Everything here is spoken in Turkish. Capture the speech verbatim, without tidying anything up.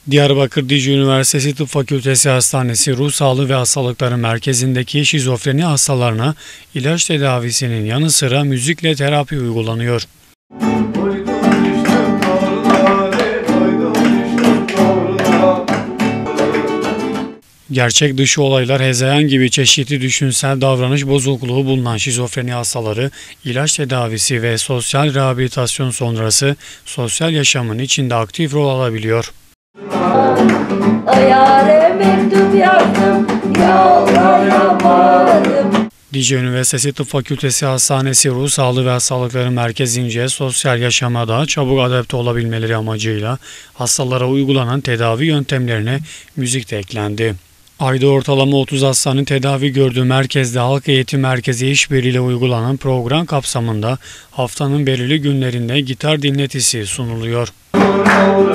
Diyarbakır Dicle Üniversitesi Tıp Fakültesi Hastanesi Ruh Sağlığı ve Hastalıkları Merkezi'ndeki şizofreni hastalarına ilaç tedavisinin yanı sıra müzikle terapi uygulanıyor. Gerçek dışı olaylar, hezeyan gibi çeşitli düşünsel davranış bozukluğu bulunan şizofreni hastaları ilaç tedavisi ve sosyal rehabilitasyon sonrası sosyal yaşamın içinde aktif rol alabiliyor. Dicle Üniversitesi Tıp Fakültesi Hastanesi Ruh Sağlığı ve Hastalıkları Merkezi'nce sosyal yaşama daha çabuk adapte olabilmeleri amacıyla hastalara uygulanan tedavi yöntemlerine müzik de eklendi. Ayda ortalama otuz hastanın tedavi gördüğü merkezde Halk Eğitim Merkezi işbirliğiyle uygulanan program kapsamında haftanın belirli günlerinde gitar dinletisi sunuluyor.